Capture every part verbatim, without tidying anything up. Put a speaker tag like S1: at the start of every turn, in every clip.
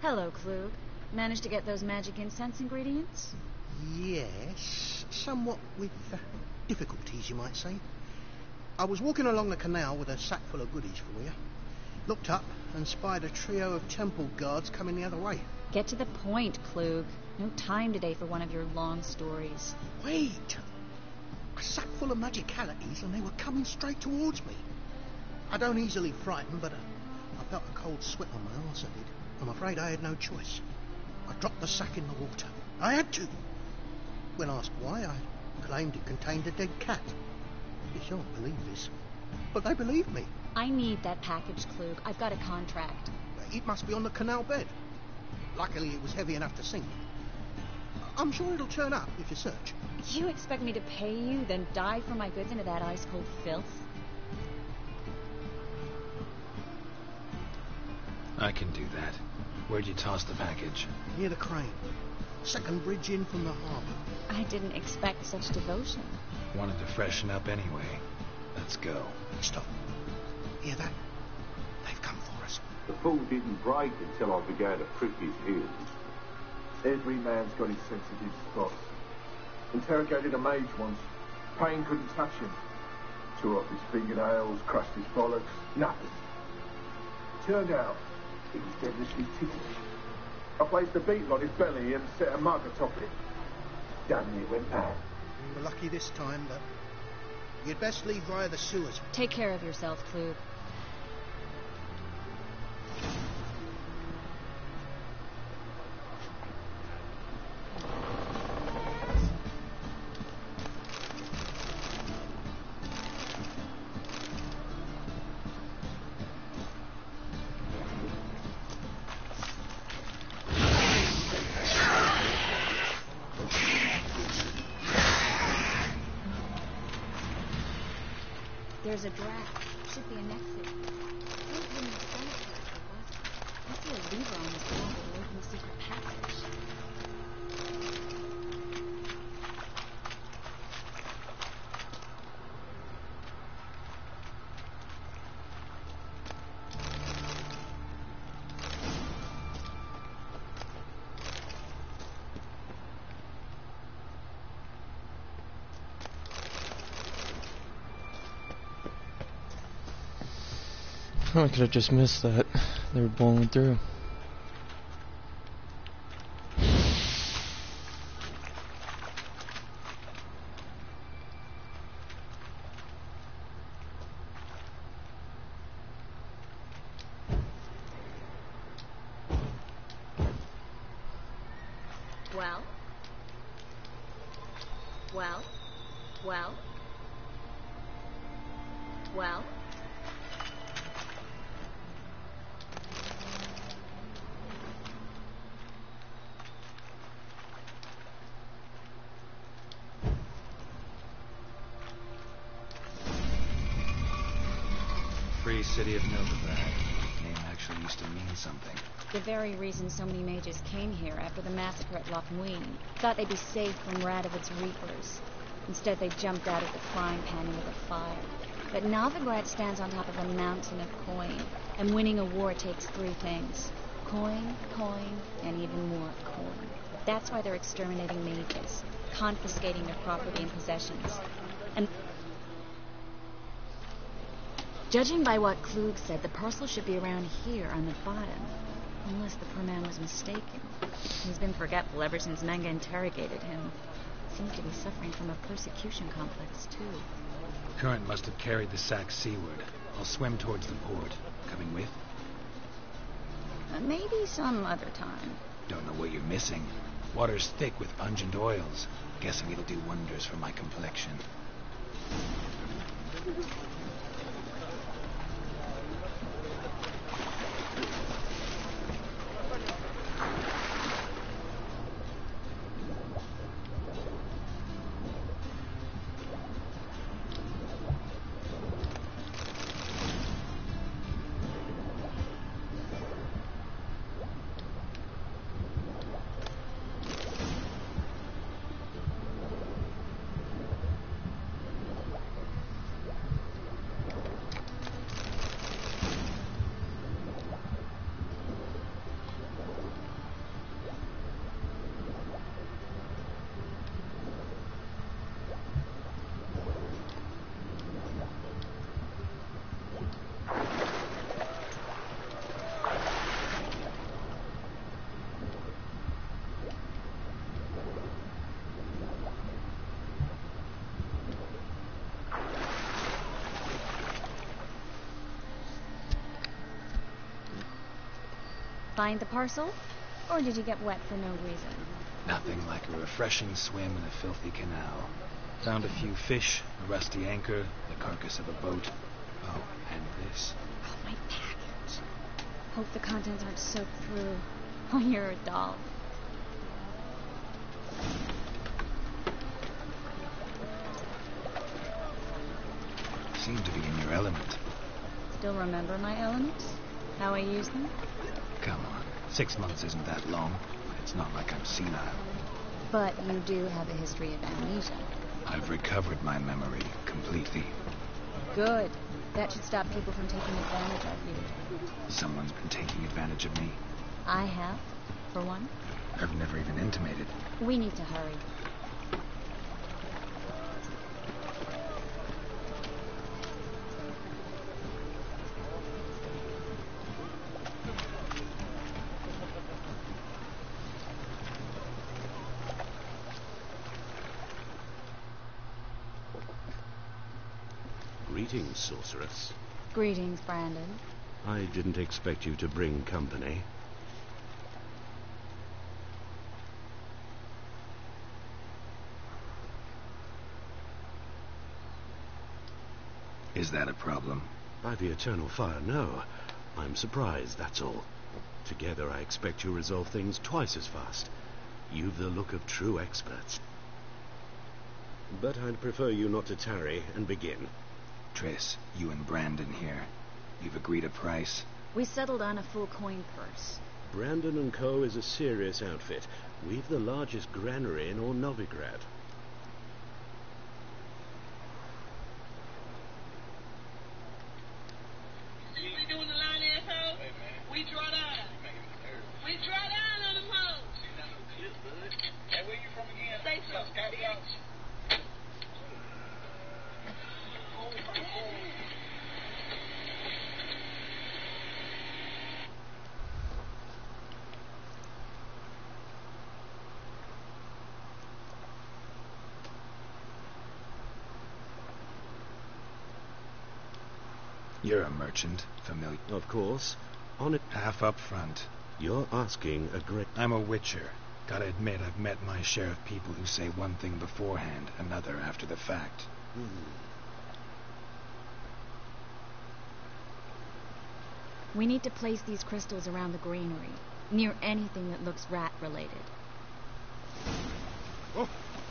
S1: Hello, Klug. Managed to get those magic incense ingredients?
S2: Yes, somewhat with uh, difficulties, you might say. I was walking along the canal with a sack full of goodies for you. Looked up and spied a trio of temple guards coming the other way.
S1: Get to the point, Klug. No time today for one of your long stories.
S2: Wait! A sack full of magicalities and they were coming straight towards me. I don't easily frighten, but uh, I felt a cold sweat on my arse, I did. I'm afraid I had no choice. I dropped the sack in the water. I had to. When asked why, I claimed it contained a dead cat. You shan't believe this, but they believed me.
S1: I need that package, Klug. I've got a contract.
S2: It must be on the canal bed. Luckily, it was heavy enough to sink. I'm sure it'll turn up if you search.
S1: You expect me to pay you, then dive for my goods into that ice-cold filth?
S3: I can do that. Where'd you toss the package?
S2: Near the crane. Second bridge in from the harbour.
S1: I didn't expect such devotion.
S3: Wanted to freshen up anyway. Let's go.
S2: Stop. Hear that? They've come for us.
S4: The fall didn't break until I began to prick his heels.
S5: Every man's got his sensitive spots. Interrogated a mage once. Pain couldn't touch him. Tore off his fingernails, crushed his bollocks. Nothing. Turned out he was devilishly ticklish. I placed a beetle on his belly and set a mug atop it. Damn near went mad.
S2: We were lucky this time, but you'd best leave via the sewers.
S1: Take care of yourself, Klug. There's a draft. Should be an exit. Don't bring the cemetery if it wasn't. I see a lever on this wall that will open the secret passage.
S6: I could have just missed that. They were blowing through.
S1: Well? Well? Well? Well?
S3: Free City of Novigrad. Name actually used to mean something.
S1: The very reason so many mages came here after the massacre at Loch Muin. Thought they'd be safe from Radovid's reapers. Instead, they jumped out of the frying pan into the fire. But Novigrad stands on top of a mountain of coin, and winning a war takes three things. Coin, coin, and even more coin. That's why they're exterminating mages, confiscating their property and possessions. And judging by what Klug said, the parcel should be around here on the bottom. Unless the poor man was mistaken. He's been forgetful ever since Menga interrogated him. Seems to be suffering from a persecution complex, too.
S3: Current must have carried the sack seaward. I'll swim towards the port. Coming with?
S1: Uh, maybe some other time.
S3: Don't know what you're missing. Water's thick with pungent oils. Guessing it'll do wonders for my complexion.
S1: Find the parcel? Or did you get wet for no reason?
S3: Nothing like a refreshing swim in a filthy canal. Found a few fish, a rusty anchor, the carcass of a boat. Oh, and this.
S1: Oh, my package. Hope the contents aren't soaked through. Oh, you're a doll.
S3: Seem to be in your element.
S1: Still remember my elements? How I use them?
S3: Come on. Six months isn't that long. It's not like I'm senile.
S1: But you do have a history of amnesia.
S3: I've recovered my memory completely.
S1: Good. That should stop people from taking advantage of you.
S3: Someone's been taking advantage of me.
S1: I have, for one.
S3: I've never even intimated.
S1: We need to hurry.
S7: Greetings, sorceress.
S1: Greetings, Brandon.
S7: I didn't expect you to bring company.
S3: Is that a problem?
S7: By the eternal fire, no. I'm surprised, that's all. Together I expect you resolve things twice as fast. You've the look of true experts. But I'd prefer you not to tarry and begin.
S3: Triss, you and Brandon here. You've agreed a price?
S1: We settled on a full coin purse.
S7: Brandon and Co. is a serious outfit. We've the largest granary in all Novigrad.
S8: We doing the line, asshole? We draw down. We draw down on them hoes. Hey, where you from again? Say so.
S3: You're a merchant, familiar.
S7: Of course. On it.
S3: Half up front.
S7: You're asking a great...
S3: I'm a witcher. Gotta admit, I've met my share of people who say one thing beforehand, another after the fact.
S7: Hmm.
S1: We need to place these crystals around the granary, near anything that looks rat-related.
S7: Oh.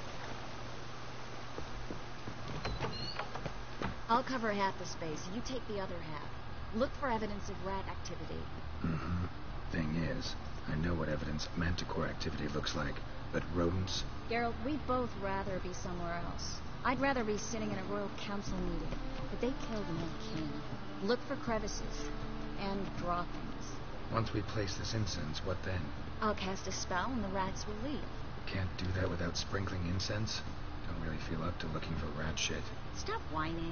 S1: I'll cover half the space. You take the other half. Look for evidence of rat activity.
S3: Mm-hmm. Thing is, I know what evidence of manticore activity looks like, but rodents?
S1: Geralt, we'd both rather be somewhere else. I'd rather be sitting in a royal council meeting, but they killed my king. Look for crevices, and draw things.
S3: Once we place this incense, what then?
S1: I'll cast a spell and the rats will leave.
S3: Can't do that without sprinkling incense? Don't really feel up to looking for rat shit.
S1: Stop whining.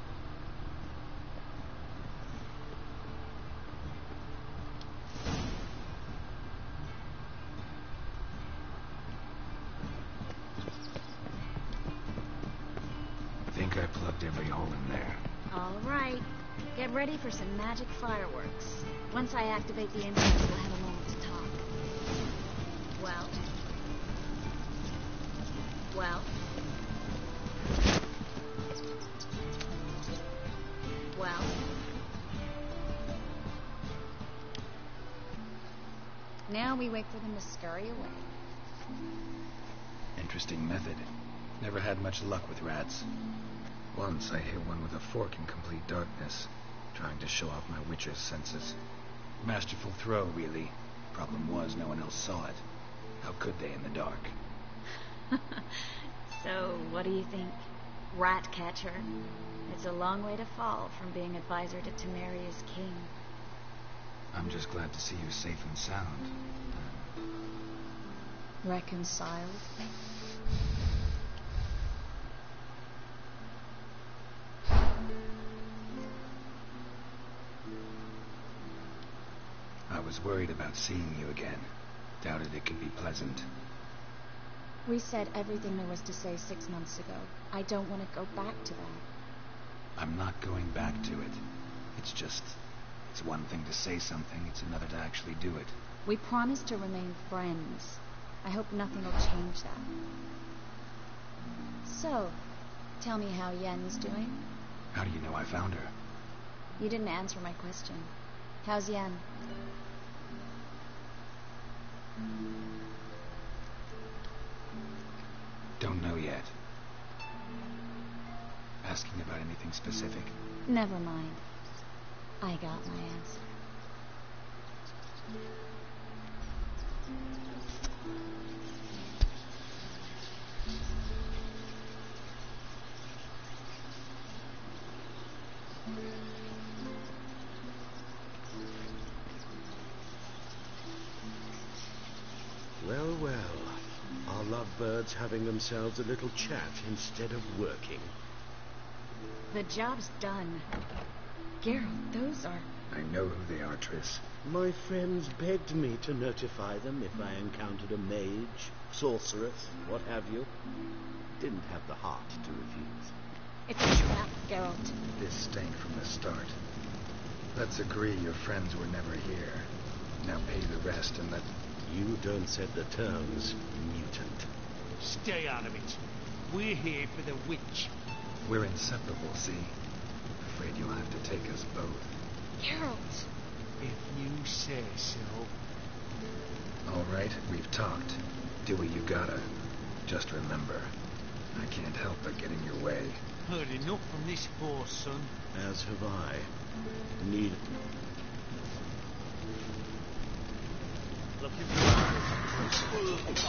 S3: Think I plugged every hole in there.
S1: All right. Get ready for some magic fireworks. Once I activate the incense, we'll have a moment to talk. Well? Well? Well? Now we wait for them to scurry away.
S3: Interesting method. Never had much luck with rats. Once I hit one with a fork in complete darkness, trying to show off my witcher's senses. Masterful throw, really. Problem was, no one else saw it. How could they in the dark?
S1: So, what do you think? Rat catcher? It's a long way to fall from being advisor to Temeria's king.
S3: I'm just glad to see you safe and sound.
S1: Reconciled?
S3: I was worried about seeing you again. Doubted it could be pleasant.
S1: We said everything there was to say six months ago. I don't want to go back to that.
S3: I'm not going back to it. It's just... It's one thing to say something, it's another to actually do it.
S1: We promised to remain friends. I hope nothing will change that. So, tell me how Yen's doing.
S3: How do you know I found her?
S1: You didn't answer my question. How's Yen?
S3: Don't know yet. Asking about anything specific?
S1: Never mind. I got my answer.
S7: Well, well. Our lovebirds having themselves a little chat instead of working.
S1: The job's done. Geralt, those are...
S3: I know who they are, Triss.
S7: My friends begged me to notify them if I encountered a mage, sorceress, what have you. Didn't have the heart to refuse.
S1: It's a trap, Geralt.
S3: This stank from the start. Let's agree your friends were never here. Now pay the rest and let...
S7: You don't set the terms, mutant.
S9: Stay out of it. We're here for the witch.
S3: We're inseparable, see? Afraid you'll have to take us both.
S1: Geralt!
S9: If you say so.
S3: All right, we've talked. Do what you gotta. Just remember, I can't help but get in your way.
S9: Heard enough from this force, son.
S7: As have I. Need...
S9: Looking for...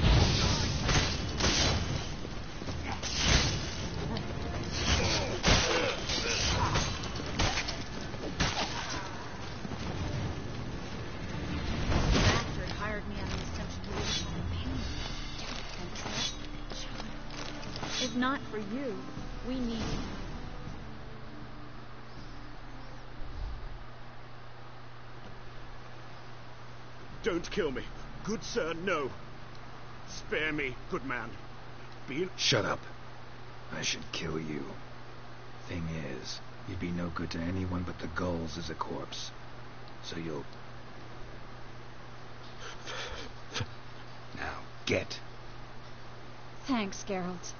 S1: If not for you, we need you.
S7: Don't kill me. Good sir, no. Spare me, good man. Be...
S3: Shut up. I should kill you. Thing is, you'd be no good to anyone but the gulls as a corpse. So you'll... Now, get.
S1: Thanks, Geralt.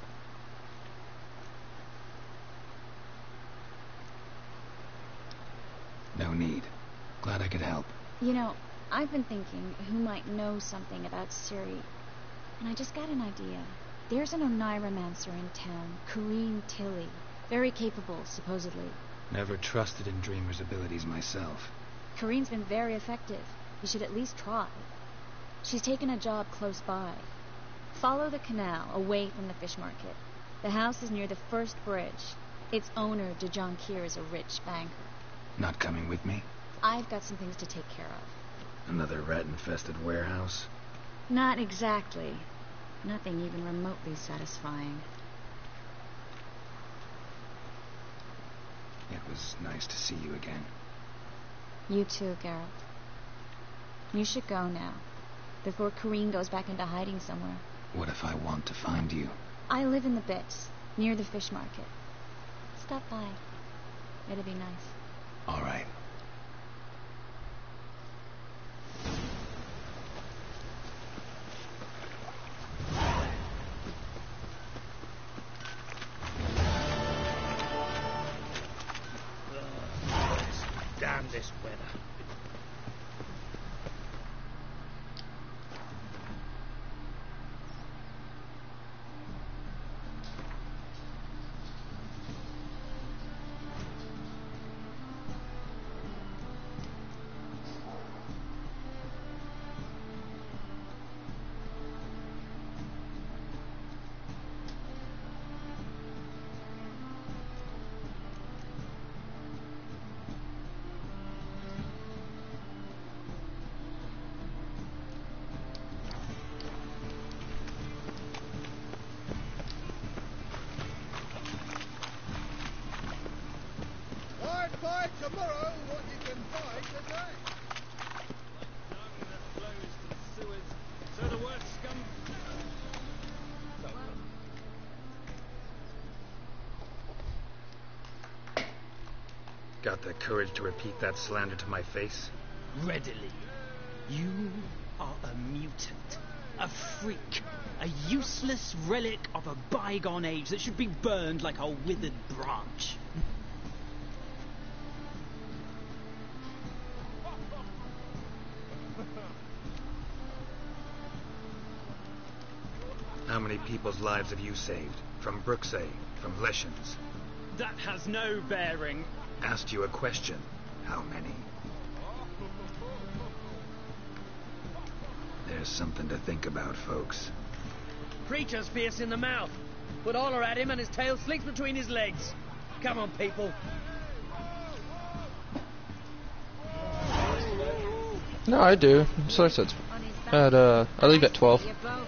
S3: No need. Glad I could help.
S1: You know, I've been thinking who might know something about Ciri, and I just got an idea. There's an Oneiromancer in town, Corrine Tilly. Very capable, supposedly.
S3: Never trusted in Dreamer's abilities myself.
S1: Corrine's been very effective. You should at least try. She's taken a job close by. Follow the canal, away from the fish market. The house is near the first bridge. Its owner, De Jonquier, is a rich banker.
S3: Not coming with me?
S1: I've got some things to take care of.
S3: Another rat-infested warehouse?
S1: Not exactly. Nothing even remotely satisfying.
S3: It was nice to see you again.
S1: You too, Geralt. You should go now, before Corrine goes back into hiding somewhere.
S3: What if I want to find you?
S1: I live in the Bits, near the fish market. Stop by. It'll be nice.
S3: All right.
S9: Damn this weather.
S10: Fight tomorrow what you can fight today.
S9: Like that flows to the sewers, so the worst scum...
S3: Got the courage to repeat that slander to my face?
S11: Readily. You are a mutant. A freak. A useless relic of a bygone age that should be burned like a withered branch.
S3: How many people's lives have you saved? From Brooksay, from Leshens?
S11: That has no bearing.
S3: Asked you a question. How many? There's something to think about, folks.
S12: Creature's fierce in the mouth. Put Oller at him and his tail slinks between his legs. Come on, people.
S6: No, I do. So I said at uh, I leave at twelve.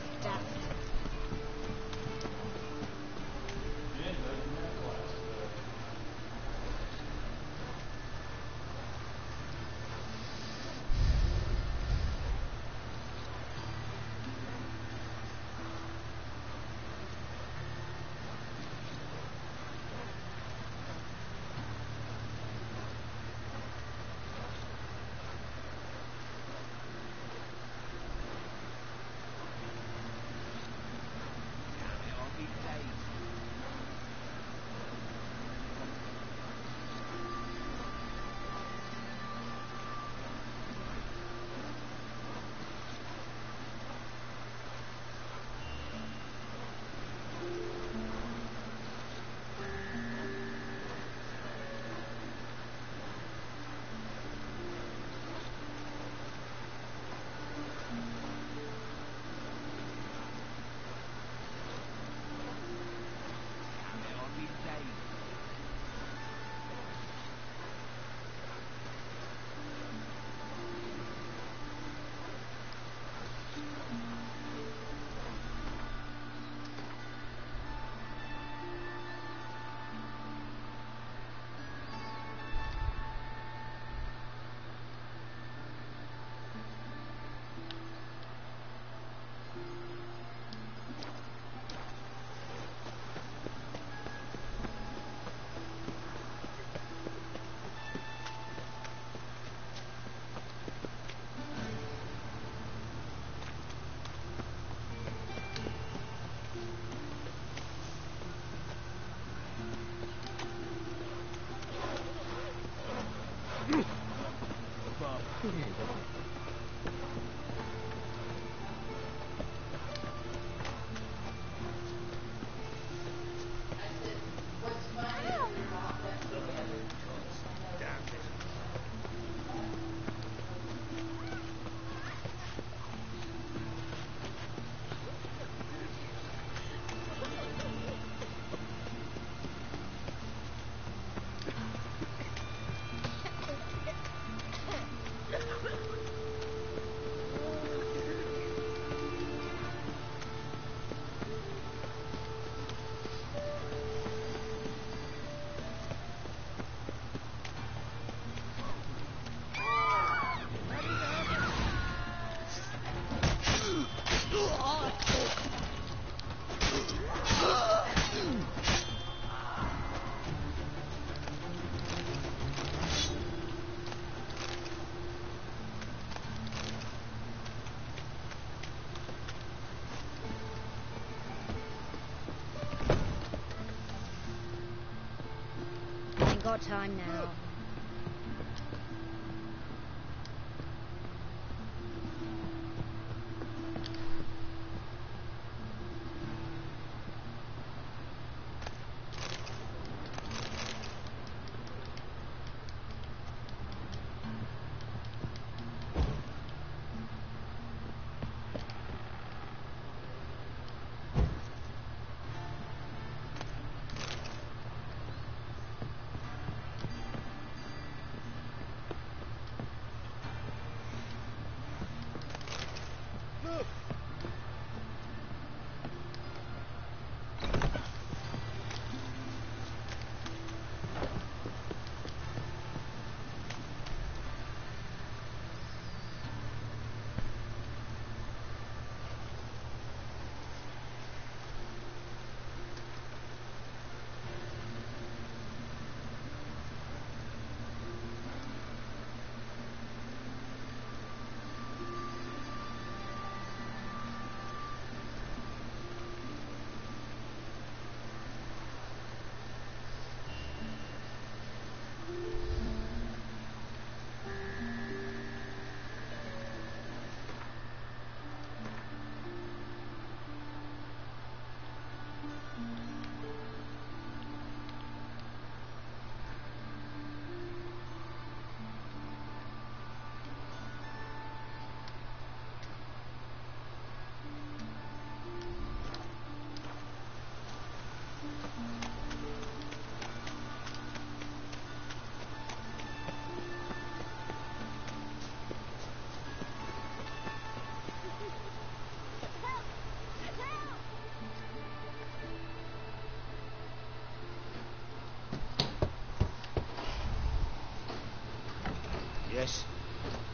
S1: Got time now.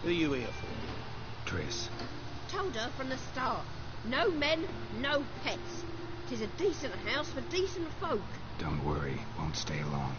S12: Who you here for?
S3: Triss.
S13: Told her from the start. No men, no pets. 'Tis a decent house for decent folk.
S3: Don't worry, won't stay long.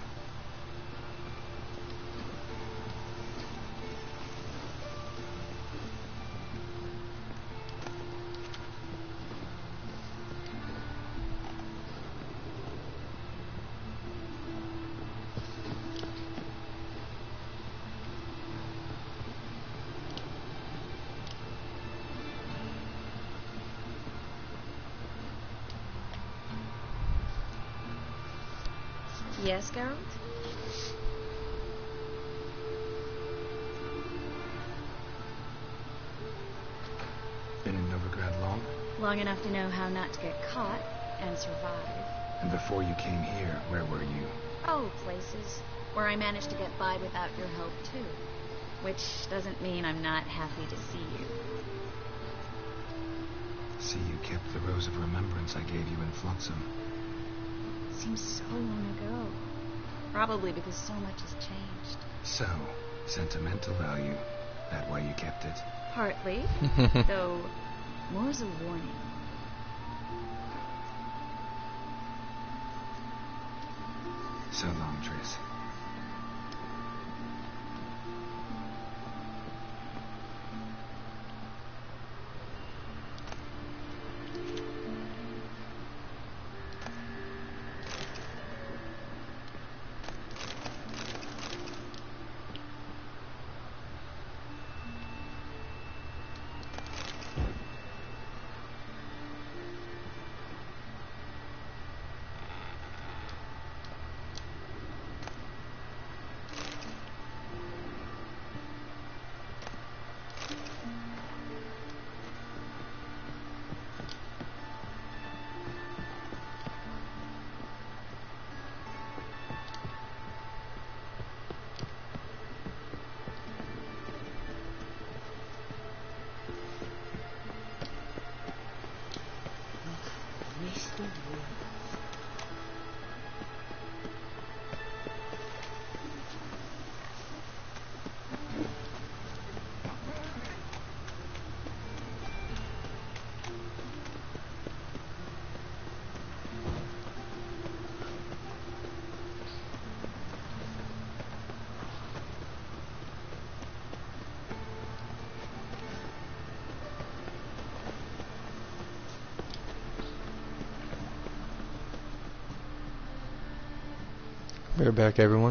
S1: Yes, Geralt?
S3: Been in Novigrad long?
S1: Long enough to know how not to get caught and survive.
S3: And before you came here, where were you?
S1: Oh, places where I managed to get by without your help, too. Which doesn't mean I'm not happy to see you.
S3: See, you kept the rose of remembrance I gave you in Flotsam.
S1: Seems so long ago. Probably because so much has changed.
S3: So, sentimental value. That why you kept it?
S1: Partly. Though, more as a warning.
S3: So long, Triss.
S6: We're back, everyone.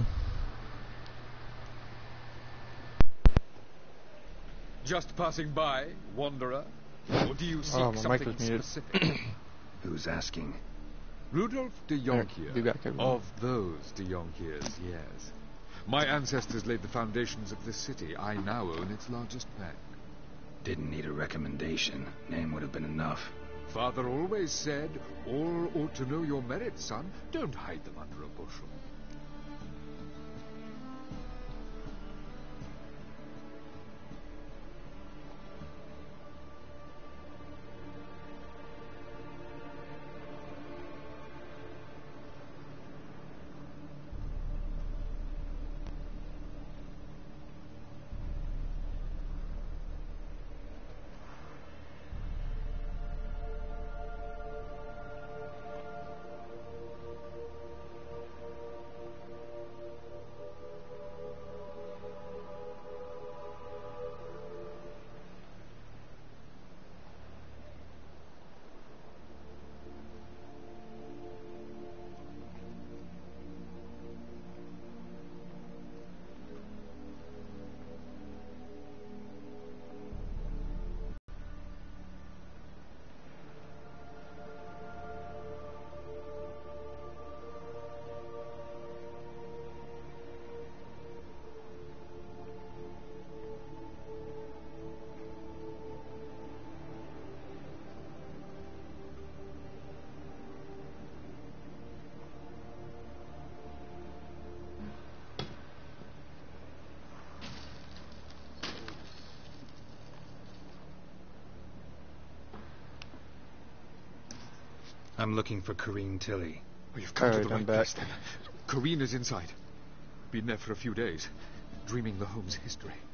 S14: Just passing by, wanderer? Or do you seek
S6: Oh, my mic
S14: something
S6: was muted.
S14: specific?
S3: Who's asking?
S14: Rudolf de Jonkier.
S6: Be back, everyone.
S14: Of those de Jonkiers, yes. My ancestors laid the foundations of this city. I now own its largest bank.
S3: Didn't need a recommendation. Name would have been enough.
S14: Father always said, all ought to know your merits, son. Don't hide them under a bushel.
S3: I'm looking for Corrine Tilly.
S14: Oh, you've come to
S6: Alright,
S14: the
S6: I'm
S14: right
S6: back.
S14: place then. Corrine is inside. Been there for a few days, dreaming the home's history.